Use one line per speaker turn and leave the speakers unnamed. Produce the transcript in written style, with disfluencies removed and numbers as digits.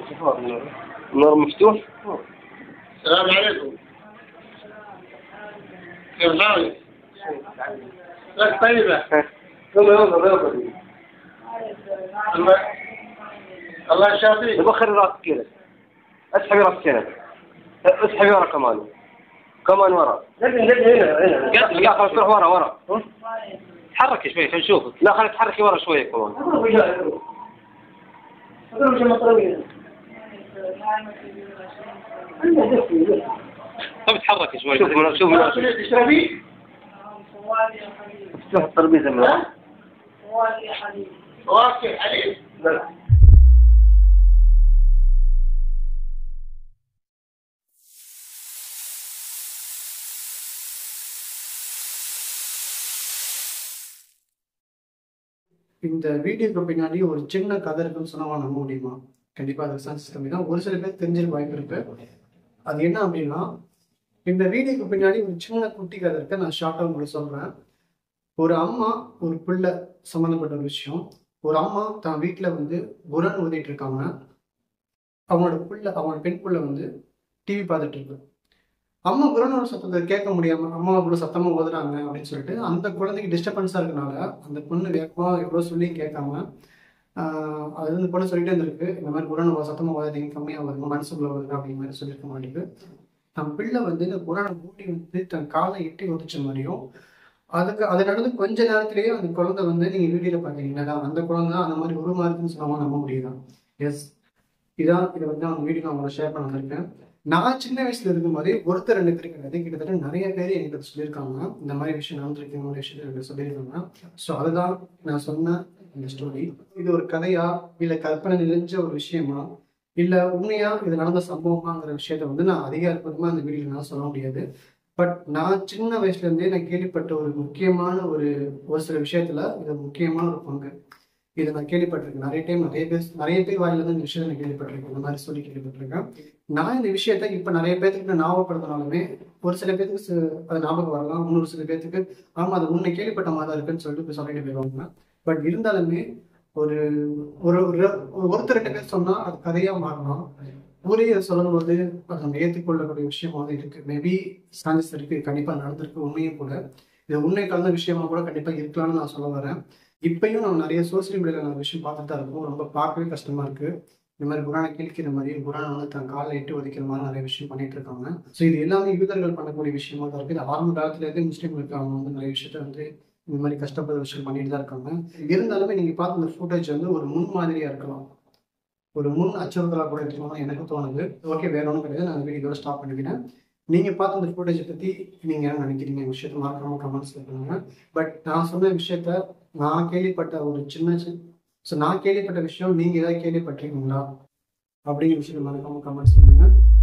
النور مفتوح.
السلام عليكم. كيف حالك؟ لك طيبة. الله يشافيك.
بخر راسك كذا. اسحبي راسك كذا. اسحبي ورا كمان. كمان ورا. لا خلاص روح ورا. تحركي شوي خلينا نشوفك. لا خليك تحركي ورا شوي كمان. طب تحركي شوي. شوف
تشربي؟
افتح الترابيزه من ورا.
فواكه حليب.
இந்த வீடியோக்கு பின்னாடி ஒரு சின்ன கதை இருக்குன்னு சொன்னா நம்ப முடியுமா? கண்டிப்பா அது சயின்ஸ் கம்மி தான். ஒரு சில பேர் தெரிஞ்சிருக்க வாய்ப்பு இருக்கு. அது என்ன அப்படின்னா, இந்த வீடியோக்கு பின்னாடி ஒரு சின்ன குட்டி கதை இருக்கு. நான் ஷார்ட்டா உங்களுக்கு சொல்றேன். ஒரு அம்மா ஒரு பிள்ளை சம்மந்தப்பட்ட ஒரு விஷயம். ஒரு அம்மா தான் வீட்டுல வந்து குரான் ஓதிட்டு இருக்காங்க. அவனோட பெண் பிள்ளை வந்து டிவி பார்த்துட்டு இருக்கு. அம்மா குரானோட சத்தத்தை கேட்க முடியாம அம்மா இவ்வளவு சத்தமா ஓதுறாங்க அப்படின்னு சொல்லிட்டு அந்த குழந்தைக்கு டிஸ்டர்பன்ஸா இருக்கனால அந்த பொண்ணு வேகமா எவ்வளவு சொல்லி கேட்காம அது வந்து பொண்ணு சொல்லிட்டே இருந்திருக்கு. இந்த மாதிரி குரான் சத்தமா ஓதாதீங்க, கம்மியா வருங்க, மனசுக்குள்ள வருங்க அப்படிங்கிற மாதிரி சொல்லியிருக்க மாட்டேங்குது. தன் பிள்ளை வந்து இந்த குரானை மூட்டி வந்து தன் காலை எட்டி ஒதிச்ச மாதிரியும் அது நடந்து கொஞ்ச நேரத்திலேயே அந்த குழந்தை வந்து நீங்க வீடியோல பாத்தீங்கன்னா அந்த குழந்தை அந்த மாதிரி உருமா இருக்குன்னு சொன்னாம நம்ப முடியுதான். எஸ், இதை வந்து அவங்க வீடியோ அவங்கள ஷேர் பண்ண வந்திருக்கேன். நான் சின்ன வயசுல இருக்கும்போது ஒருத்தர் ரெண்டு பேருக்கு கதை கிட்டத்தட்ட நிறைய பேர் எனக்கு சொல்லியிருக்காங்க. இந்த மாதிரி விஷயம் நடந்திருக்கு, இந்த மாதிரி விஷயத்த எனக்கு சொல்லியிருக்காங்க. ஸோ அதுதான் நான் சொன்ன இந்த ஸ்டோரி. இது ஒரு கதையா இல்ல கற்பனை நிறைஞ்ச ஒரு விஷயமா இல்ல உண்மையா இது நடந்த சம்பவமாங்கிற விஷயத்த வந்து நான் அதிகாரப்பூர்வமா இந்த வீடியோல நான் சொல்ல முடியாது. பட் நான் சின்ன வயசுல இருந்தே நான் கேள்விப்பட்ட ஒரு முக்கியமான ஒரு சில விஷயத்துல இது முக்கியமான ஒரு பங்கு. இதை நான் கேள்விப்பட்டிருக்கேன். நிறைய பேர் வாயில இருந்து இந்த விஷயத்த நான் கேள்விப்பட்டிருக்கேன். இந்த மாதிரி சொல்லி கேள்விப்பட்டிருக்கேன். நான் இந்த விஷயத்த இப்ப நிறைய பேருக்கு நான் ஞாபகப்படுத்தினாலுமே ஒரு சில பேருக்கு அது ஞாபகம் வரலாம். இன்னொரு சில பேருக்கு ஆமா அது முன்ன கேள்விப்பட்ட மாதிரி தான் இருக்குன்னு சொல்லிட்டு சொல்லிட்டு போயிடுவாங்க. பட் இருந்தாலுமே ஒருத்தர் ரெண்டு பேர் சொன்னா அது கதையா மாறலாம். ஊரே சொல்லும் போது அது நம்ம ஏற்றுக்கொள்ளக்கூடிய விஷயமா வந்து இருக்கு. மேபி சான்சஸ் இருக்கு, கண்டிப்பா நடந்திருக்கு. உண்மையும் கூட இது உண்மை கலந்த விஷயமா கூட கண்டிப்பா இருக்கலாம்னு நான் சொல்ல வரேன். இப்பயும் நம்ம நிறைய சோசியல் மீடியால நம்ம விஷயம் பார்த்துட்டு தான் இருக்கோம். ரொம்ப பார்க்கவே கஷ்டமா இருக்கு. இந்த மாதிரி குரானை கிழிக்கிற மாதிரி குரானை வந்து தன் காலை இட்டு ஒதிக்கிற மாதிரி நிறைய விஷயம் பண்ணிட்டு இருக்காங்க. ஸோ இது எல்லாமே யூதர்கள் பண்ணக்கூடிய விஷயமா தான் இருக்கு. இது ஆரம்ப காலத்துல இருந்து முஸ்லீம்களுக்கு அவங்க வந்து நிறைய விஷயத்த வந்து இந்த மாதிரி கஷ்டப்படுற விஷயம் பண்ணிட்டு தான் இருக்காங்க. இருந்தாலுமே நீங்க பார்த்த இந்த ஃபுட்டேஜ் வந்து ஒரு முன் மாதிரியா இருக்கலாம், ஒரு முன் அச்சுறுத்தலாக கூட இருக்கணும்னு எனக்கு தோணுது. ஓகே, வேற ஒன்றும் கிடையாது. நான் வீடியோட ஸ்டாப் பண்ணிக்கிறேன். நீங்க பார்த்த இந்த ஃபுட்டேஜை பத்தி நீங்க என்ன நினைக்கிறீங்க விஷயத்த மறக்காம கமெண்ட்ஸ்ல பண்ணுங்க. பட் நான் சொன்ன விஷயத்த நான் கேள்விப்பட்ட ஒரு நான் கேள்விப்பட்ட விஷயம் நீங்க ஏதாவது கேள்விப்பட்டிருக்கீங்களா அப்படிங்கிற விஷயத்த மறக்காம கமெண்ட்ஸ் பண்ணுங்க.